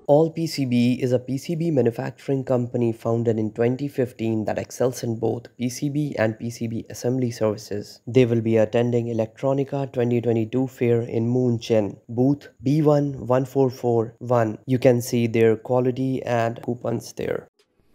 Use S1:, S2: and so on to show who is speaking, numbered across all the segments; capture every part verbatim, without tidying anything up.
S1: All P C B is a P C B manufacturing company founded in twenty fifteen that excels in both P C B and P C B assembly services. They will be attending Electronica twenty twenty-two fair in München, booth B one one four four one. You can see their quality and coupons there.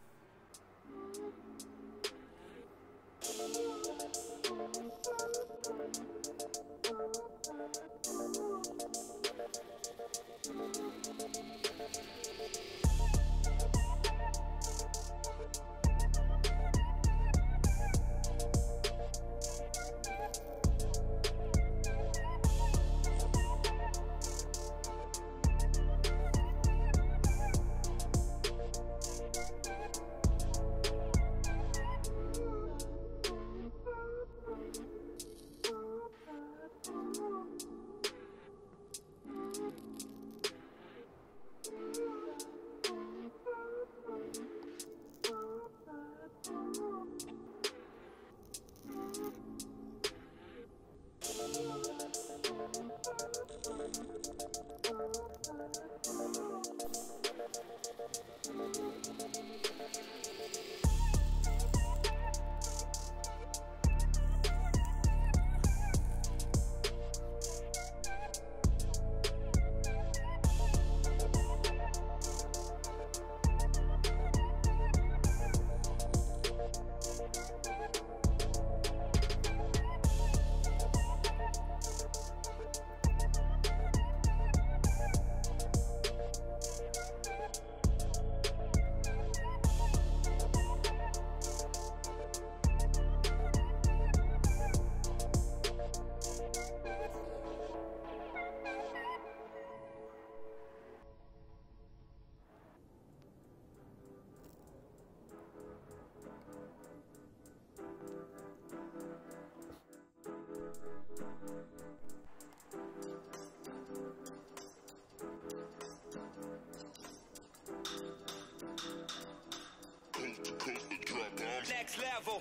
S2: Next level.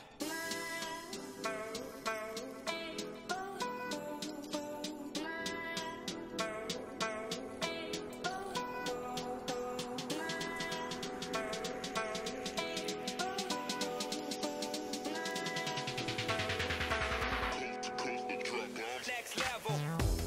S2: Next level.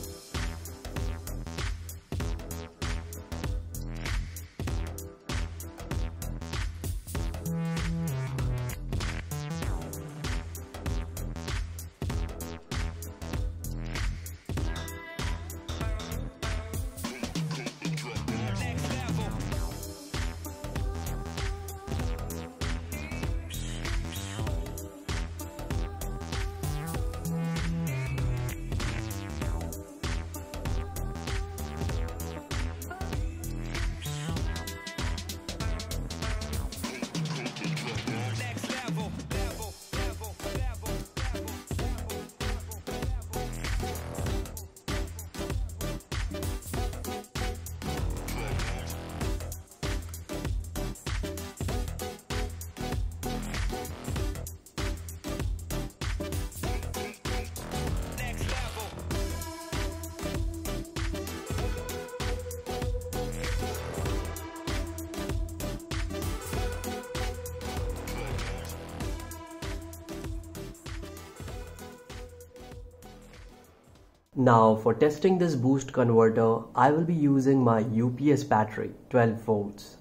S1: Now for testing this boost converter, I will be using my U P S battery, twelve volts.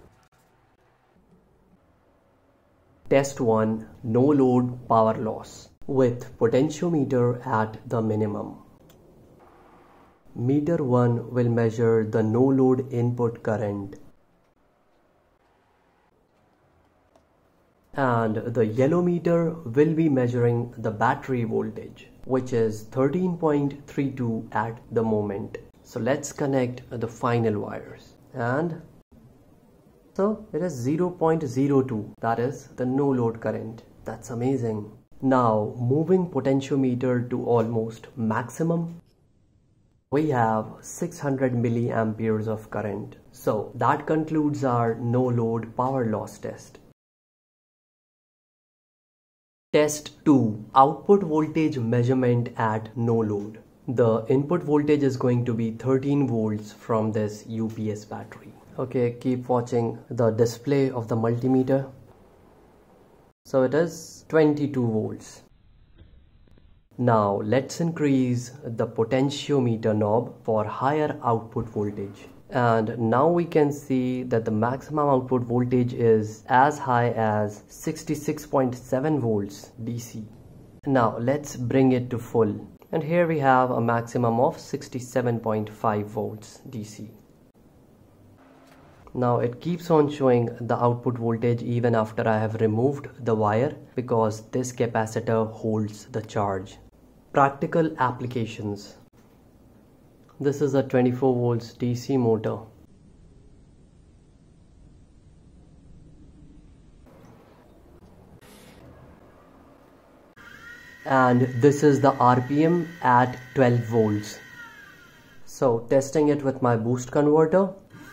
S1: Test one, no load power loss with potentiometer at the minimum. Meter one will measure the no load input current. And the yellow meter will be measuring the battery voltage, which is thirteen point three two at the moment. So let's connect the final wires, and so it is zero point zero two, that is the no load current. That's amazing. Now moving potentiometer to almost maximum, we have six hundred milliamperes of current. So that concludes our no load power loss test. Test two, output voltage measurement at no load. The input voltage is going to be thirteen volts from this U P S battery. Okay, keep watching the display of the multimeter. So it is twenty-two volts. Now let's increase the potentiometer knob for higher output voltage. And now we can see that the maximum output voltage is as high as sixty-six point seven volts D C. Now let's bring it to full. And here we have a maximum of sixty-seven point five volts D C. Now it keeps on showing the output voltage even after I have removed the wire, because this capacitor holds the charge. Practical applications. This is a twenty-four volts D C motor. And this is the R P M at twelve volts. So testing it with my boost converter.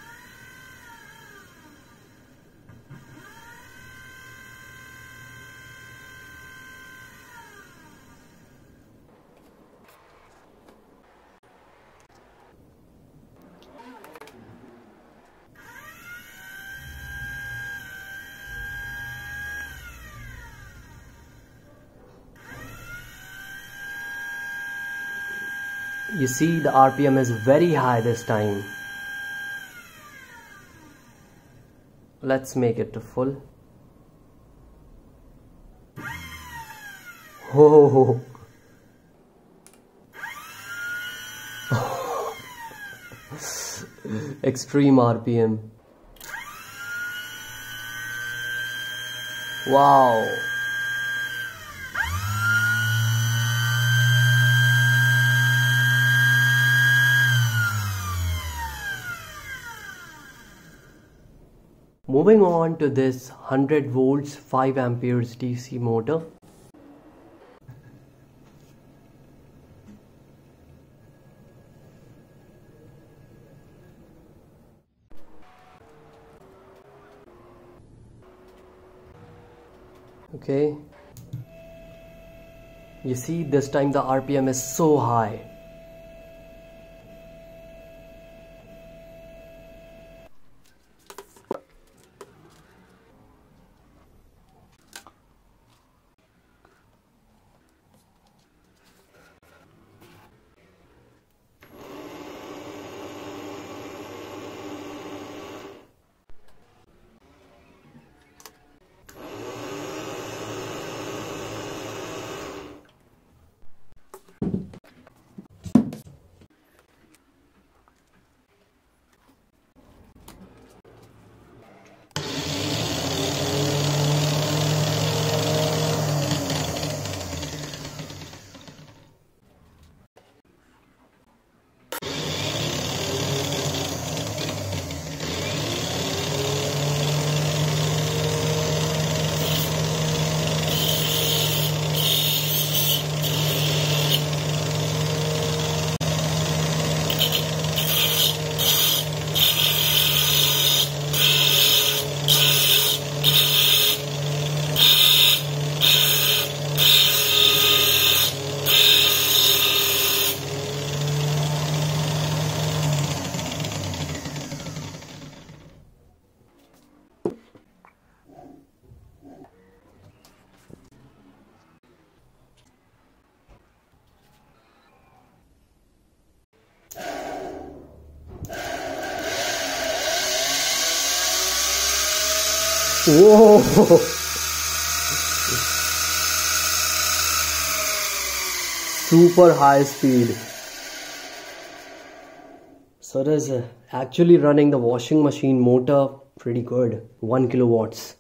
S1: You see, the R P M is very high this time. Let's make it to full. Oh, extreme R P M. Wow. Moving on to this one hundred volts five amperes D C motor. Okay. You see, this time the R P M is so high. Whoa! Super high speed. So it is uh, actually running the washing machine motor pretty good. One kilowatts.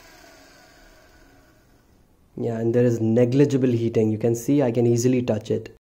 S1: Yeah, and there is negligible heating. You can see I can easily touch it.